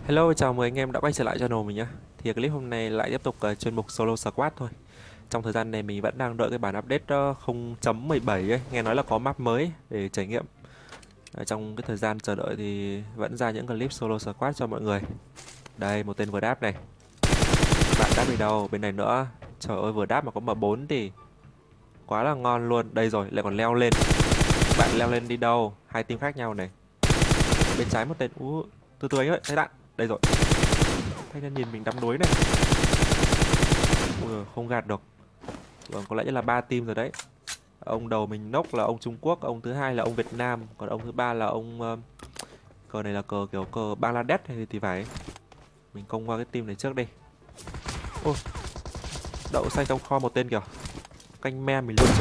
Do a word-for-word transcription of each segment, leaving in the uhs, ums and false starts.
Hello, chào mừng anh em đã quay trở lại channel mình nhé. Thì clip hôm nay lại tiếp tục uh, chuyên mục solo squad thôi. Trong thời gian này mình vẫn đang đợi cái bản update uh, không chấm mười bảy ấy, nghe nói là có map mới để trải nghiệm. Ở trong cái thời gian chờ đợi thì vẫn ra những clip solo squad cho mọi người. Đây, một tên vừa đáp này. Bạn đáp đi đâu? Bên này nữa. Trời ơi, vừa đáp mà có M bốn thì quá là ngon luôn. Đây rồi, lại còn leo lên. Bạn leo lên đi đâu? Hai team khác nhau này. Bên trái một tên. Ú, từ từ anh ơi, thấy đạn. Đây rồi. Thanh niên nhìn mình đắm đuối này. Ui, không gạt được. Vâng, có lẽ là ba team rồi đấy. Ông đầu mình nốc là ông Trung Quốc, ông thứ hai là ông Việt Nam, còn ông thứ ba là ông uh, cờ này là cờ kiểu cờ Bangladesh hay thì phải. Mình công qua cái team này trước đi. Ôi, đậu xanh trong kho một tên kìa. Canh me mình luôn chứ.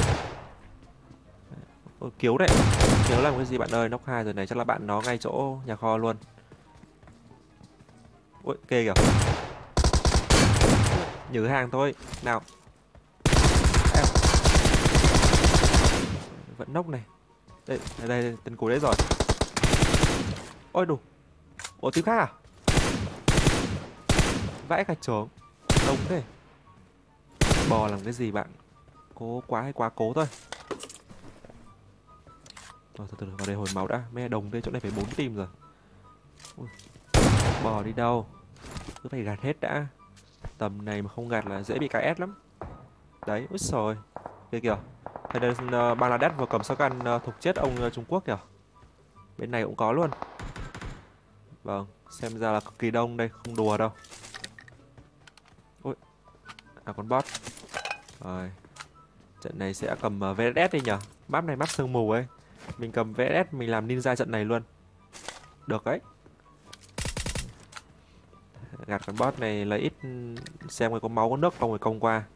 Ôi, cứu đấy. Cứu làm cái gì bạn ơi, nóc hai rồi này chắc là bạn nó ngay chỗ nhà kho luôn. Ôi, kê kìa. Nhử hàng thôi. Nào. Em. Vẫn nốc này. Đây, đây, đây, tên cuối đấy rồi. Ôi đủ. Ủa team khác à? Vãi cả trưởng. Đông thế. Bò làm cái gì bạn? Cố quá hay quá cố thôi. Rồi từ từ vào đây hồi máu đã. Mẹ đồng đây, chỗ này phải bốn team rồi. Ui. Bò đi đâu? Cứ phải gạt hết đã. Tầm này mà không gạt là dễ bị cái S lắm. Đấy, úi rồi. Kìa kìa. Thấy đây uh, Bangladesh vừa cầm shotgun uh, thục chết ông uh, Trung Quốc kìa. Bên này cũng có luôn. Vâng, xem ra là cực kỳ đông đây, không đùa đâu. Ui. À con bot. Rồi. Trận này sẽ cầm uh, vê ét ét đi nhở. Map này map sương mù ấy. Mình cầm vê ét ét mình làm ninja trận này luôn. Được đấy. Gạt con bot này lấy ít xem có máu có nước không rồi công qua.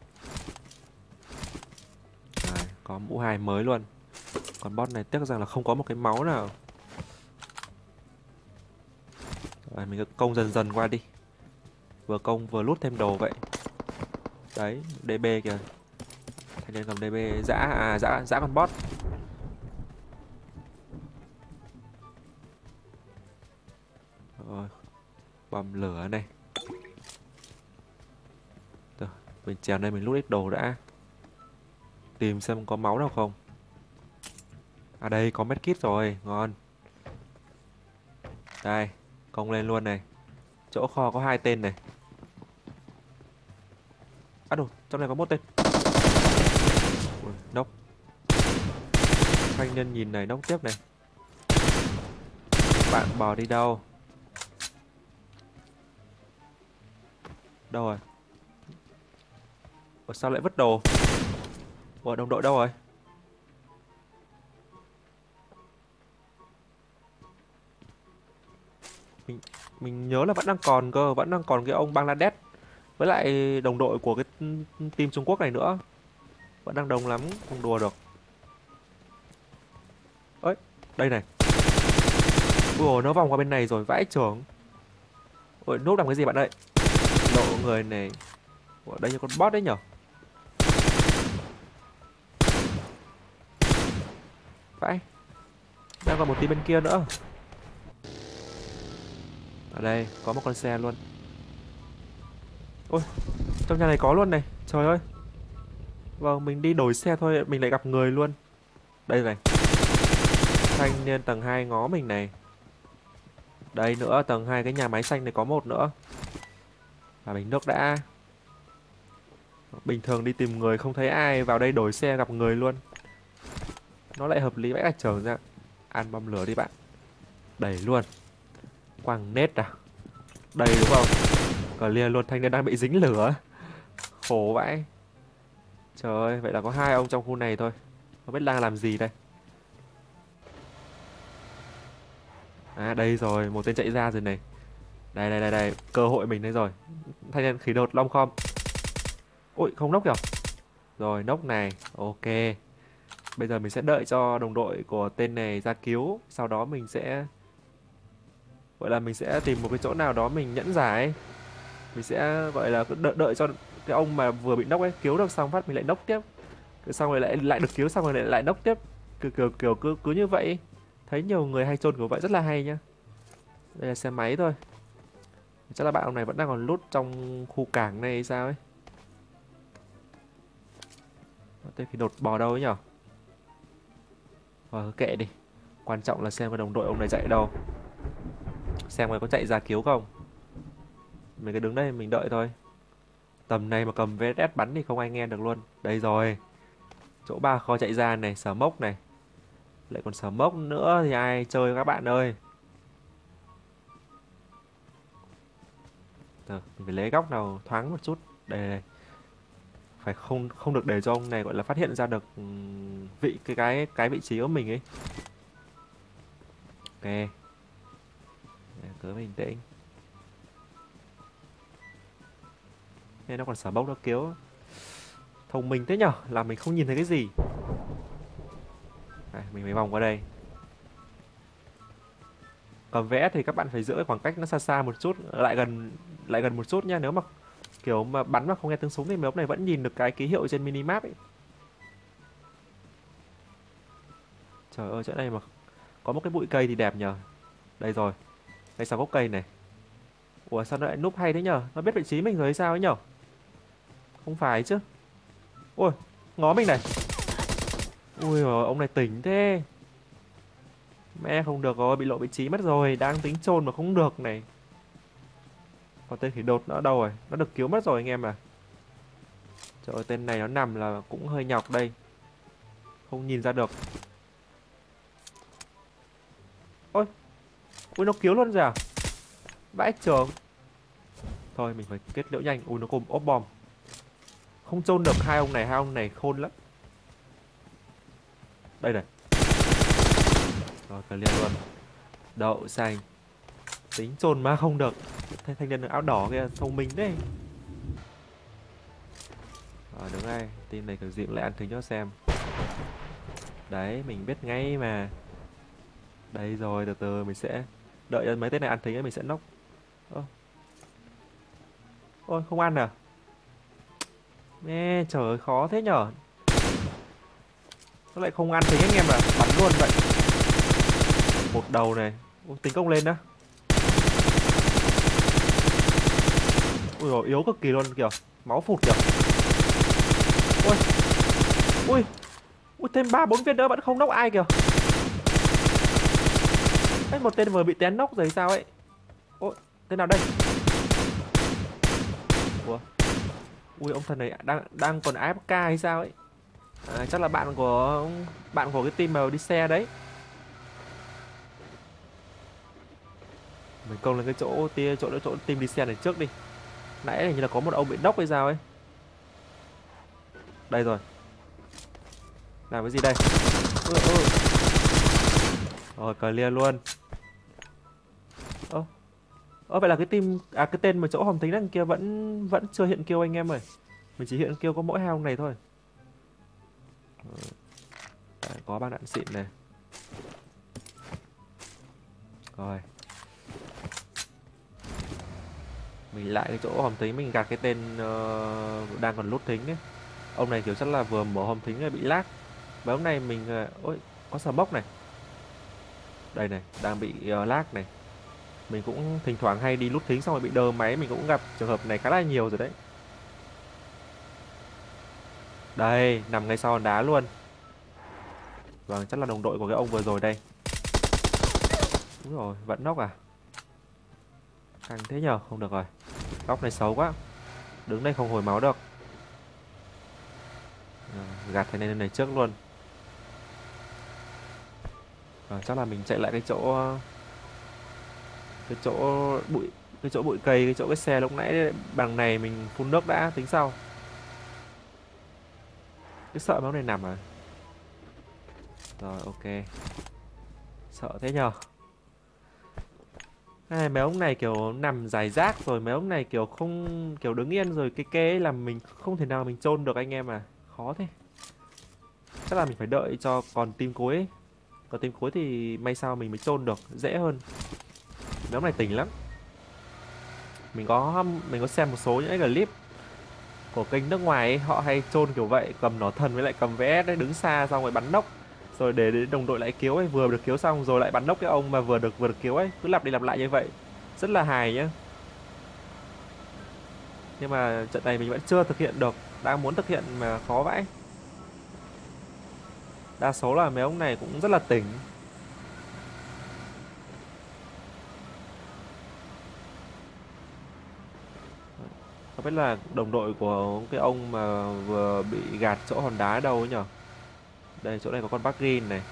Rồi, có mũ hai mới luôn. Con bot này tiếc rằng là không có một cái máu nào. Rồi, mình cứ công dần dần qua đi. Vừa công vừa lút thêm đồ vậy. Đấy, đê bê kìa. Thanh niên cầm đê bê dã à dã dã con bot. Rồi, bom lửa này. Rồi, mình trèo đây mình lút ít đồ đã. Tìm xem có máu nào không. À đây có medkit rồi, ngon. Đây, công lên luôn này. Chỗ kho có hai tên này. À đồ, trong này có một tên. Ui, nốc. Thanh niên nhìn này, nốc tiếp này. Bạn bò đi đâu? Đâu rồi? Ủa sao lại vứt đồ? Ủa đồng đội đâu rồi? Mình mình nhớ là vẫn đang còn cơ, vẫn đang còn cái ông Bangladesh với lại đồng đội của cái team Trung Quốc này nữa. Vẫn đang đông lắm, không đùa được. Ơi, đây này. Ủa nó vòng qua bên này rồi, vãi trưởng. Ôi núp làm cái gì bạn ơi? Lộ người này. Ủa đây là con bot đấy nhở? Vãi. Đang còn một team bên kia nữa. Ở đây có một con xe luôn. Ôi, trong nhà này có luôn này. Trời ơi. Vâng, mình đi đổi xe thôi mình lại gặp người luôn. Đây này. Thanh niên tầng hai ngó mình này. Đây nữa, tầng hai cái nhà máy xanh này có một nữa. Và mình nước đã. Bình thường đi tìm người không thấy ai, vào đây đổi xe gặp người luôn. Nó lại hợp lý vãi cả trở ra. Ăn bom lửa đi bạn. Đẩy luôn. Quăng nết à? Đây đúng không? Clear luôn, thanh niên đang bị dính lửa. Khổ vãi. Trời ơi, vậy là có hai ông trong khu này thôi. Không biết đang làm gì đây. À đây rồi, một tên chạy ra rồi này. Đây đây đây đây, cơ hội mình đây rồi. Thanh niên khí đột long khom. Ôi không nốc kìa. Rồi nốc này, ok. Bây giờ mình sẽ đợi cho đồng đội của tên này ra cứu. Sau đó mình sẽ gọi là mình sẽ tìm một cái chỗ nào đó mình nhẫn giải. Mình sẽ gọi là đợi đợi cho cái ông mà vừa bị nốc ấy cứu được xong phát mình lại nốc tiếp. Xong rồi lại lại được cứu xong rồi lại lại nốc tiếp. Kiểu kiểu kiểu cứ cứ như vậy. Thấy nhiều người hay chôn kiểu vậy rất là hay nhá. Đây là xe máy thôi. Chắc là bạn ông này vẫn đang còn lút trong khu cảng này hay sao ấy. Thế thì đột bò đâu ấy nhở? Ờ, kệ đi. Quan trọng là xem cái đồng đội ông này chạy đâu. Xem người có chạy ra cứu không. Mình cứ đứng đây mình đợi thôi. Tầm này mà cầm vê ét bắn thì không ai nghe được luôn. Đây rồi. Chỗ ba kho chạy ra này, sở mốc này. Lại còn sở mốc nữa thì ai chơi các bạn ơi. Rồi, mình phải lấy góc nào thoáng một chút. Đây đây. Phải không không được để cho ông này gọi là phát hiện ra được vị cái cái cái vị trí của mình ấy. Ok. Cứ bình tĩnh. Nên nó còn sở bốc nó kéo. Thông minh thế nhở, là mình không nhìn thấy cái gì. Đây, mình mới vòng qua đây. Cầm vẽ thì các bạn phải giữ khoảng cách nó xa xa một chút, lại gần lại gần một chút nha. Nếu mà kiểu mà bắn mà không nghe tiếng súng thì mấy ông này vẫn nhìn được cái ký hiệu trên minimap ấy. Trời ơi, chỗ này mà có một cái bụi cây thì đẹp nhờ. Đây rồi. Đây sau gốc cây này. Ủa sao nó lại núp hay thế nhờ? Nó biết vị trí mình rồi hay sao ấy nhở? Không phải chứ. Ôi, ngó mình này. Ui giời, ông này tỉnh thế. Mẹ không được rồi, bị lộ vị trí mất rồi. Đang tính chôn mà không được này. Còn tên khỉ đột nó ở đâu rồi? Nó được cứu mất rồi anh em à. Trời ơi, tên này nó nằm là cũng hơi nhọc đây. Không nhìn ra được. Ôi. Ui nó cứu luôn rồi à? Vãi trường. Thôi mình phải kết liễu nhanh. Ui nó cùng ốp bom. Không chôn được hai ông này, hai ông này khôn lắm. Đây này. Rồi clear luôn. Đậu xanh. Tính chôn mà không được. Thanh, thanh niên áo đỏ kia thông minh đấy. Rồi đúng đây. Team này kiểu gì cũng lại ăn thính cho xem. Đấy mình biết ngay mà. Đây rồi, từ từ mình sẽ đợi cho mấy tên này ăn thính ấy mình sẽ nốc. Ơ. Ôi không ăn à? Mẹ trời ơi khó thế nhở. Nó lại không ăn thính anh em à. Bắn luôn vậy. Một đầu này. Ôi, tính công lên đó. Ui dồi, yếu cực kỳ luôn kìa. Máu phụt kìa. Ui. Ui. Ui thêm ba bốn viên nữa vẫn không nốc ai kìa. Ấy một tên vừa bị té nốc rồi sao ấy. Ôi, tên nào đây? Ủa. Ui ông thần này đang đang còn a ép ca hay sao ấy. À, chắc là bạn của bạn của cái team mà đi xe đấy. Mình công lên cái chỗ tia chỗ chỗ team đi xe này trước đi. Nãy hình như là có một ông bị nốc hay sao ấy. Đây rồi. Làm cái gì đây? Ui, ui. Rồi clear luôn. Ơ. Ơ vậy là cái team à cái tên mà chỗ hòm tính đằng kia vẫn vẫn chưa hiện kill anh em ơi. Mình chỉ hiện kill có mỗi hai ông này thôi. Đấy, có băng đạn xịn này. Rồi. Mình lại cái chỗ hòm thính mình gạt cái tên uh, đang còn lút thính ấy. Ông này kiểu chắc là vừa mở hòm thính bị lag. Và hôm nay mình uh, ôi có sờ bốc này. Đây này, đang bị uh, lag này. Mình cũng thỉnh thoảng hay đi lút thính xong rồi bị đơ máy, mình cũng gặp trường hợp này khá là nhiều rồi đấy. Đây, nằm ngay sau hòn đá luôn. Vâng, chắc là đồng đội của cái ông vừa rồi đây. Đúng rồi, vẫn nóc à? Căng thế nhờ, không được rồi. Góc này xấu quá. Đứng đây không hồi máu được. À, gạt thế này này trước luôn. À, chắc là mình chạy lại cái chỗ cái chỗ bụi cái chỗ bụi cây, cái chỗ cái xe lúc nãy bằng này mình phun nước đã tính sau. Cái sợ máu này nằm à? Rồi ok. Sợ thế nhờ. À, mấy ông này kiểu nằm dài rác rồi mấy ông này kiểu không kiểu đứng yên rồi cái kê làm mình không thể nào mình chôn được anh em à. Khó thế. Chắc là mình phải đợi cho còn team cuối ấy. Còn team cuối thì may sao mình mới chôn được, dễ hơn. Mấy ông này tỉnh lắm. Mình có mình có xem một số những cái clip của kênh nước ngoài ấy, họ hay chôn kiểu vậy, cầm nỏ thần với lại cầm vẽ đấy, đứng xa xong rồi bắn nốc. Rồi để, để đồng đội lại cứu ấy, vừa được cứu xong rồi lại bắn nốc cái ông mà vừa được vừa được cứu ấy, cứ lặp đi lặp lại như vậy. Rất là hài nhá. Nhưng mà trận này mình vẫn chưa thực hiện được. Đang muốn thực hiện mà khó vãi. Đa số là mấy ông này cũng rất là tỉnh. Không biết là đồng đội của cái ông mà vừa bị gạt chỗ hòn đá đâu ấy nhở. Đây, chỗ này có con Backgreen này.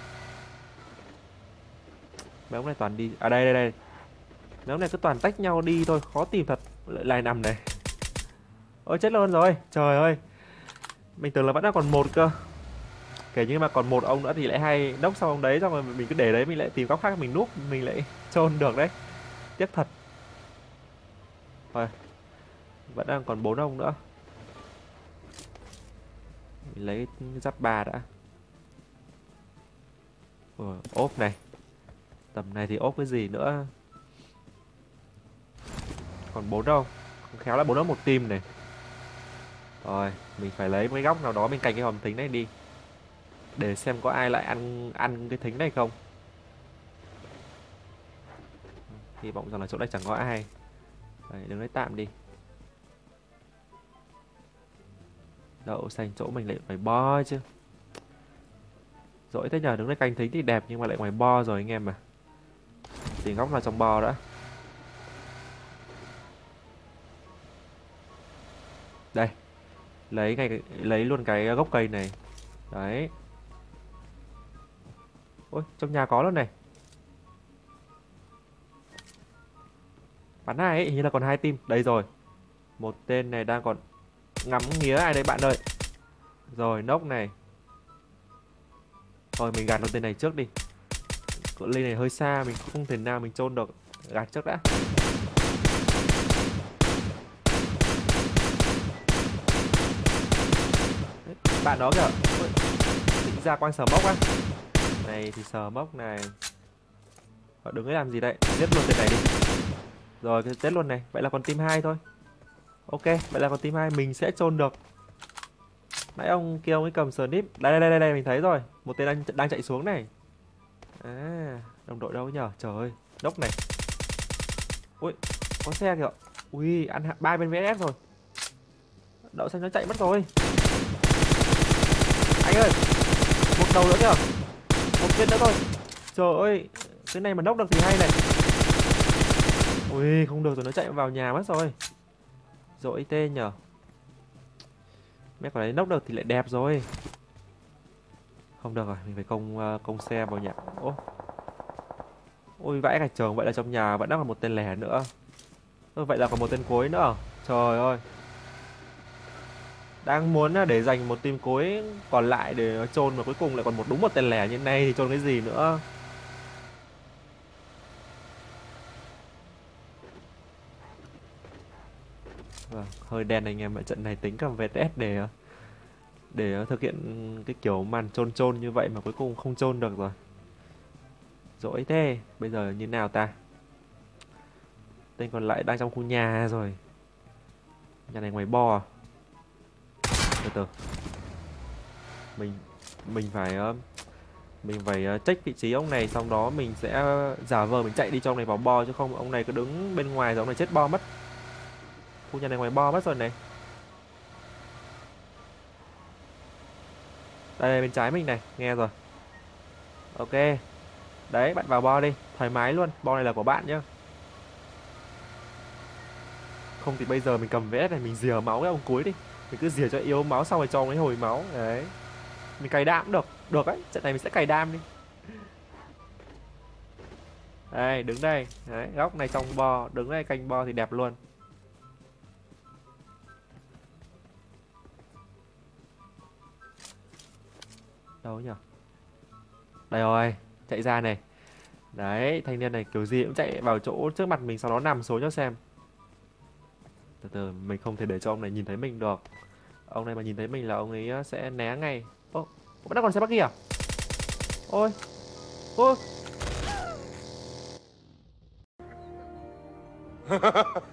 Mấy ông này toàn đi. À đây đây đây. Mấy ông này cứ toàn tách nhau đi thôi, khó tìm thật. Lại, lại nằm này. Ôi chết luôn rồi. Trời ơi. Mình tưởng là vẫn đang còn một cơ. Kể như mà còn một ông nữa thì lại hay nốc xong ông đấy, xong rồi mình cứ để đấy, mình lại tìm góc khác mình núp, mình lại chôn được đấy. Tiếc thật. Rồi. Vẫn đang còn bốn ông nữa. Mình lấy giáp ba đã. Ủa, ốp này. Tầm này thì ốp cái gì nữa. Còn bốn đâu. Không khéo là bốn ông một team này. Rồi, mình phải lấy một cái góc nào đó bên cạnh cái hòm thính này đi. Để xem có ai lại ăn ăn cái thính này không. Hy vọng rằng là chỗ này chẳng có ai. Đấy, đứng đấy tạm đi. Đậu xanh chỗ mình lại phải bo chứ. Dỗi thế nhờ, đứng đây canh thính thì đẹp nhưng mà lại ngoài bo rồi anh em mà. Tìm góc nào trong bo đã. Đây. Lấy ngay lấy luôn cái gốc cây này. Đấy. Ôi, trong nhà có luôn này. Bắn ai ấy, hình như là còn hai team. Đây rồi. Một tên này đang còn ngắm nghía ai đây bạn ơi. Rồi, nốc này. Thôi mình gạt luôn tên này trước đi. Cự ly này hơi xa, mình không thể nào mình chôn được. Gạt trước đã. Đấy, bạn đó kìa. Ôi, định ra quanh sờ mốc á. Này thì sờ mốc này. Họ đứng ấy làm gì đấy. Giết luôn tên này đi. Rồi, cái giết luôn này. Vậy là còn team hai thôi. Ok, vậy là còn team hai mình sẽ chôn được. Nãy ông kia ông ấy cầm snip. Đây đây đây đây mình thấy rồi. Một tên đang đang chạy xuống này. À, đồng đội đâu nhờ? Trời ơi, đốc này. Ui, có xe kìa. Ui, ăn ba bên vê ét rồi. Đậu xanh nó chạy mất rồi. Anh ơi, một đầu nữa kìa. Một viên nữa thôi. Trời ơi, cái này mà nốc được thì hay này. Ui, không được rồi, nó chạy vào nhà mất rồi. Dỗi tê nhờ. Mẹ quả đấy nốc được thì lại đẹp rồi. Không được rồi, mình phải công uh, công xe vào nhà. Ô. Ôi vãi cả trường, vậy là trong nhà vẫn đang còn một tên lẻ nữa. Ôi, vậy là còn một tên cuối nữa. Trời ơi. Đang muốn để dành một team cuối còn lại để chôn mà cuối cùng lại còn một đúng một tên lẻ như này thì chôn cái gì nữa. Vâng, hơi đen anh em ạ, trận này tính cầm vê ét để để thực hiện cái kiểu màn chôn chôn như vậy mà cuối cùng không chôn được rồi. Dỗi thế, bây giờ như nào ta? Tên còn lại đang trong khu nhà rồi. Nhà này ngoài bo à? Từ từ. Mình mình phải mình phải check vị trí ông này, xong đó mình sẽ giả vờ mình chạy đi cho ông này vào bo, chứ không ông này cứ đứng bên ngoài rồi ông này chết bo mất. Khu nhà này ngoài bo mất rồi này. Đây bên trái mình này, nghe rồi. Ok. Đấy, bạn vào bo đi, thoải mái luôn, bo này là của bạn nhá. Không thì bây giờ mình cầm vê ét này mình rỉa máu cái ông cuối đi. Mình cứ rỉa cho yếu máu xong rồi cho ông ấy hồi máu. Đấy. Mình cày đam cũng được. Được đấy, trận này mình sẽ cày đam đi. Đây, đứng đây. Đấy, góc này trong bo, đứng đây canh bo thì đẹp luôn. Đâu nhỉ? Đây rồi, chạy ra này. Đấy, thanh niên này kiểu gì cũng chạy vào chỗ trước mặt mình, sau đó nằm xuống cho xem. Từ từ, mình không thể để cho ông này nhìn thấy mình được. Ông này mà nhìn thấy mình là ông ấy sẽ né ngay. Ô, vẫn đang còn xe bắt kia à? Ôi. Ôi.